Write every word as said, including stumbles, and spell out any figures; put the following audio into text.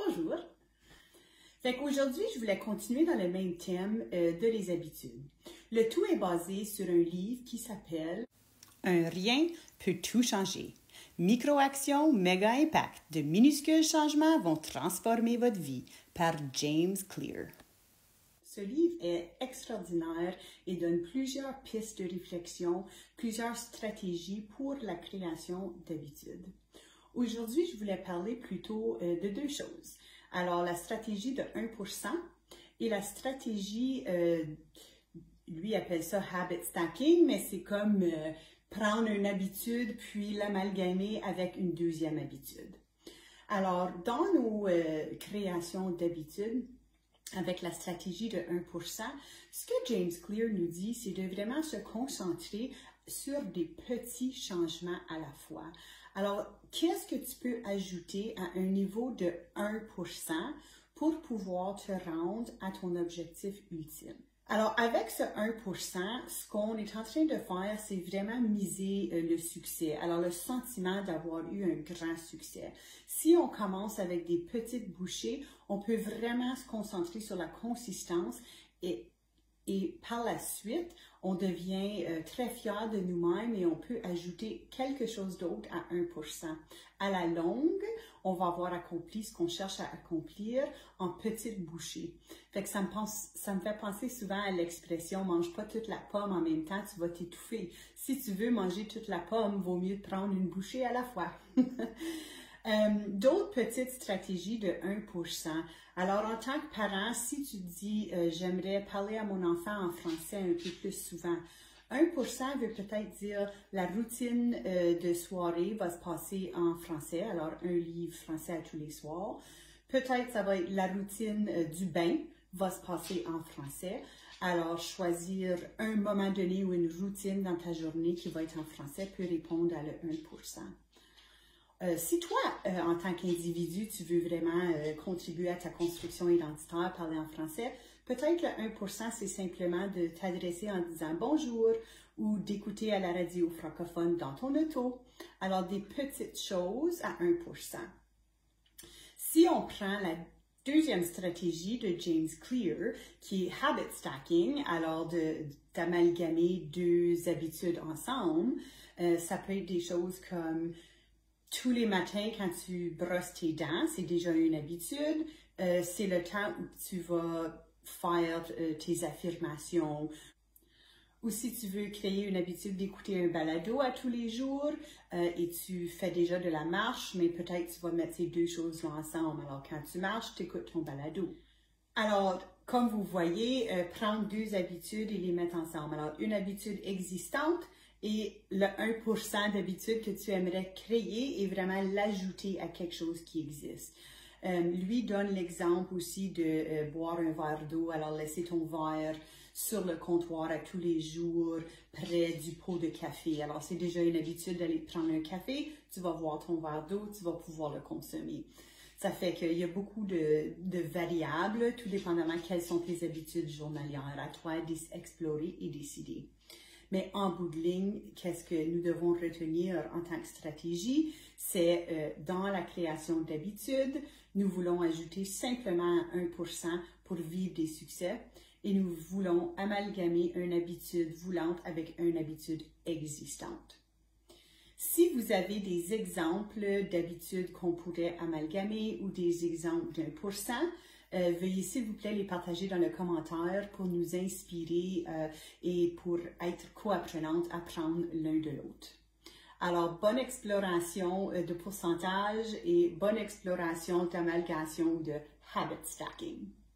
Bonjour! Fait qu'aujourd'hui, je voulais continuer dans le même thème euh, de les habitudes. Le tout est basé sur un livre qui s'appelle « Un rien peut tout changer. Micro-actions, méga impact. De minuscules changements vont transformer votre vie » par James Clear. Ce livre est extraordinaire et donne plusieurs pistes de réflexion, plusieurs stratégies pour la création d'habitudes. Aujourd'hui, je voulais parler plutôt euh, de deux choses. Alors, la stratégie de un pour cent et la stratégie, euh, lui appelle ça habit stacking, mais c'est comme euh, prendre une habitude puis l'amalgamer avec une deuxième habitude. Alors, dans nos euh, créations d'habitudes, avec la stratégie de un pour cent, ce que James Clear nous dit, c'est de vraiment se concentrer sur des petits changements à la fois. Alors, qu'est-ce que tu peux ajouter à un niveau de un pour cent pour pouvoir te rendre à ton objectif ultime? Alors, avec ce un pour cent, ce qu'on est en train de faire, c'est vraiment miser euh, le succès. Alors, le sentiment d'avoir eu un grand succès. Si on commence avec des petites bouchées, on peut vraiment se concentrer sur la consistance et, et par la suite, on devient euh, très fier de nous-mêmes et on peut ajouter quelque chose d'autre à un pour cent. À la longue, on va avoir accompli ce qu'on cherche à accomplir en petites bouchées. Fait que ça me, pense, ça me fait penser souvent à l'expression « mange pas toute la pomme en même temps, tu vas t'étouffer ». Si tu veux manger toute la pomme, vaut mieux prendre une bouchée à la fois. euh, D'autres petites stratégies de un pour cent. Alors, en tant que parent, si tu dis euh, « j'aimerais parler à mon enfant en français un peu plus souvent », un pour cent veut peut-être dire la routine euh, de soirée va se passer en français, alors un livre français à tous les soirs. Peut-être ça va être la routine euh, du bain va se passer en français. Alors choisir un moment donné ou une routine dans ta journée qui va être en français peut répondre à le un pour cent. Euh, si toi, euh, en tant qu'individu, tu veux vraiment euh, contribuer à ta construction identitaire, parler en français, peut-être le un pour cent, c'est simplement de t'adresser en disant bonjour ou d'écouter à la radio francophone dans ton auto. Alors, des petites choses à un pour cent. Si on prend la deuxième stratégie de James Clear, qui est habit stacking, alors d'amalgamer deux habitudes ensemble, euh, ça peut être des choses comme tous les matins, quand tu brosses tes dents, c'est déjà une habitude. Euh, c'est le temps où tu vas faire euh, tes affirmations. Ou si tu veux créer une habitude d'écouter un balado à tous les jours euh, et tu fais déjà de la marche, mais peut-être tu vas mettre ces deux choses-là ensemble. Alors, quand tu marches, tu écoutes ton balado. Alors, comme vous voyez, euh, prendre deux habitudes et les mettre ensemble. Alors, une habitude existante et le un pour cent d'habitude que tu aimerais créer et vraiment l'ajouter à quelque chose qui existe. Euh, lui donne l'exemple aussi de euh, boire un verre d'eau, alors laisser ton verre sur le comptoir à tous les jours, près du pot de café. Alors, c'est déjà une habitude d'aller prendre un café, tu vas voir ton verre d'eau, tu vas pouvoir le consommer. Ça fait qu'il y a beaucoup de, de variables, tout dépendamment quelles sont tes habitudes journalières. À toi d'explorer et décider. Mais en bout de ligne, qu'est-ce que nous devons retenir en tant que stratégie? C'est euh, dans la création d'habitudes, nous voulons ajouter simplement un pour cent pour vivre des succès et nous voulons amalgamer une habitude voulante avec une habitude existante. Si vous avez des exemples d'habitudes qu'on pourrait amalgamer ou des exemples d'un pour cent, Euh, veuillez s'il vous plaît les partager dans le commentaire pour nous inspirer euh, et pour être co-apprenantes, apprendre l'un de l'autre. Alors, bonne exploration euh, de pourcentage et bonne exploration d'amalgamation de habit stacking.